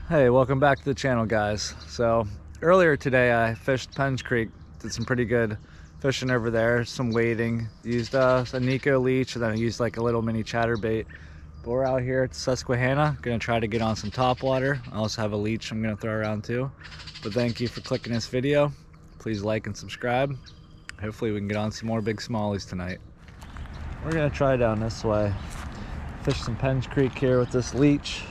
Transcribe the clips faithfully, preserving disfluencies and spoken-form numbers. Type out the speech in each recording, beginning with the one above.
Hey, welcome back to the channel, guys. So earlier today I fished Penns Creek, did some pretty good fishing over there, some wading, used uh, a Nikko Leech, and then I used like a little mini chatterbait. But we're out here at Susquehanna, gonna try to get on some topwater. I also have a leech I'm gonna throw around too. But thank you for clicking this video. Please like and subscribe. Hopefully we can get on some more big smallies tonight. We're gonna try down this way. Fish some Penns Creek here with this leech.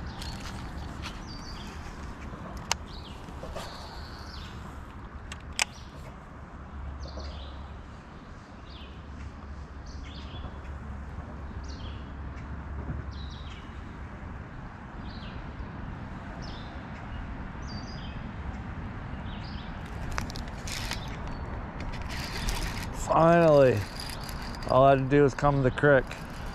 Finally, all I had to do was come to the creek.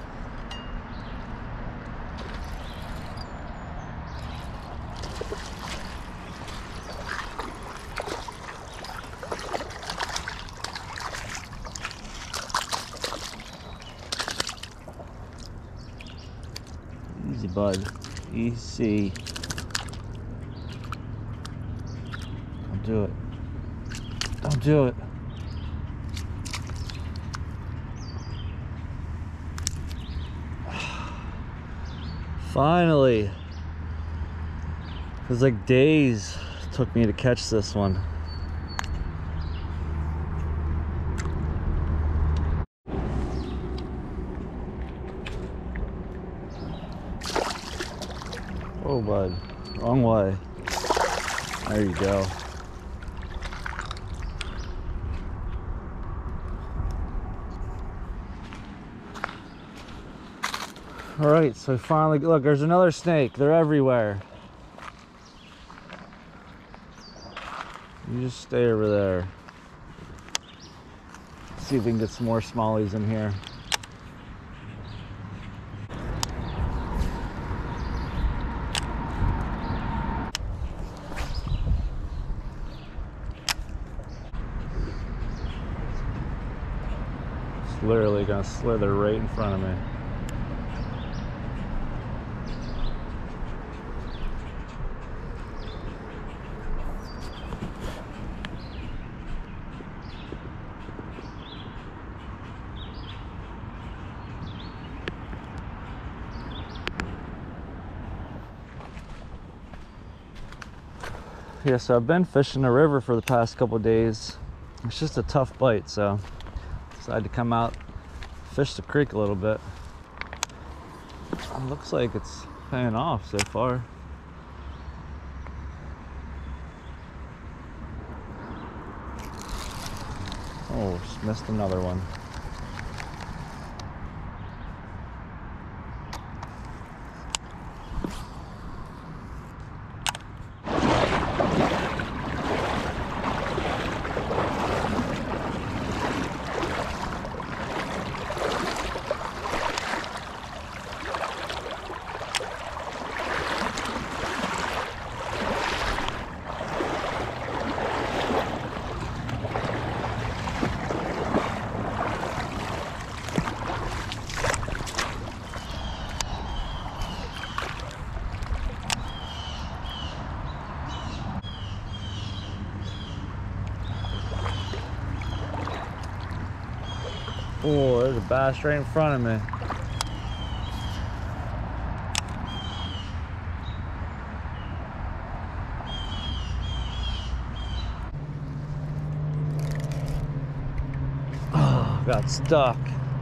Easy, bud. Easy. Don't do it. Don't do it. Finally. It was like days it took me to catch this one. Oh, bud. Wrong way. There you go. All right, so finally, look, there's another snake. They're everywhere. You just stay over there. Let's see if we can get some more smallies in here. It's literally gonna slither right in front of me. Yeah, so I've been fishing the river for the past couple of days. It's just a tough bite, so decided to come out, fish the creek a little bit. It looks like it's paying off so far. Oh, just missed another one. Oh, there's a bass right in front of me. Oh, got stuck.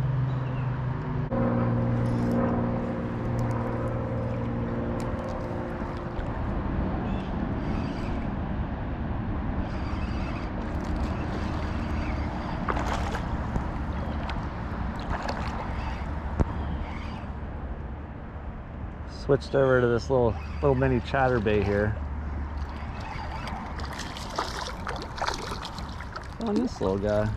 Switched over to this little little mini chatterbait here. On this little guy.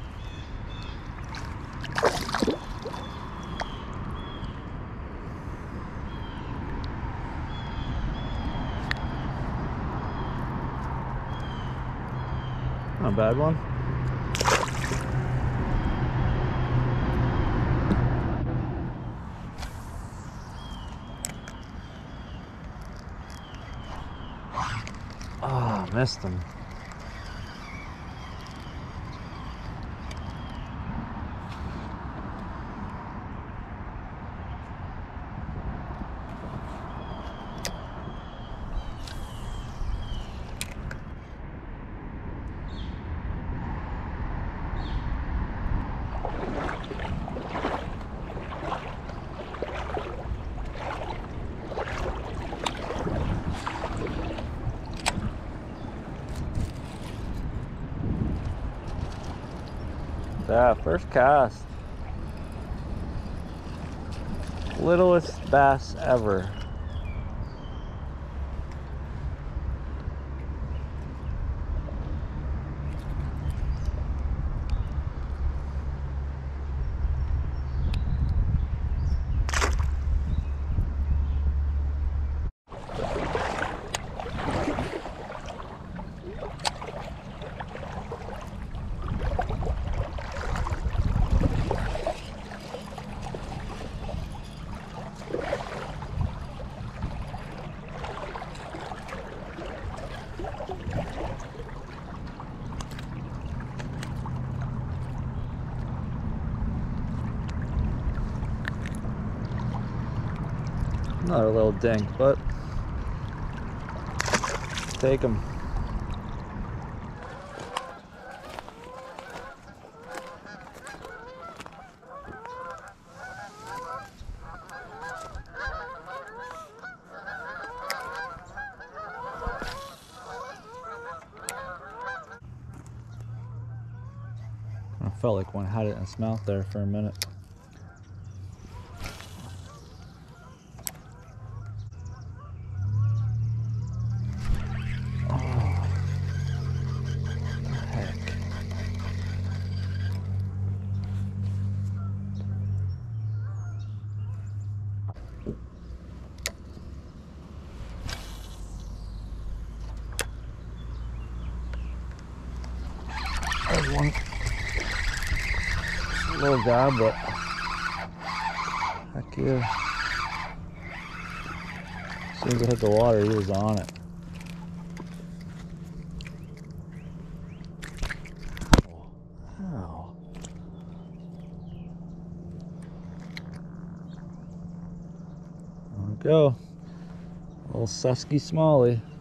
Not a bad one. Missed him. Yeah, first cast. Littlest bass ever. Another little dink, but take him. I felt like one had it in its mouth there for a minute. There's one little guy, but heck yeah. As soon as it hit the water, he was on it. Ow. There we go. Little Susky Smalley.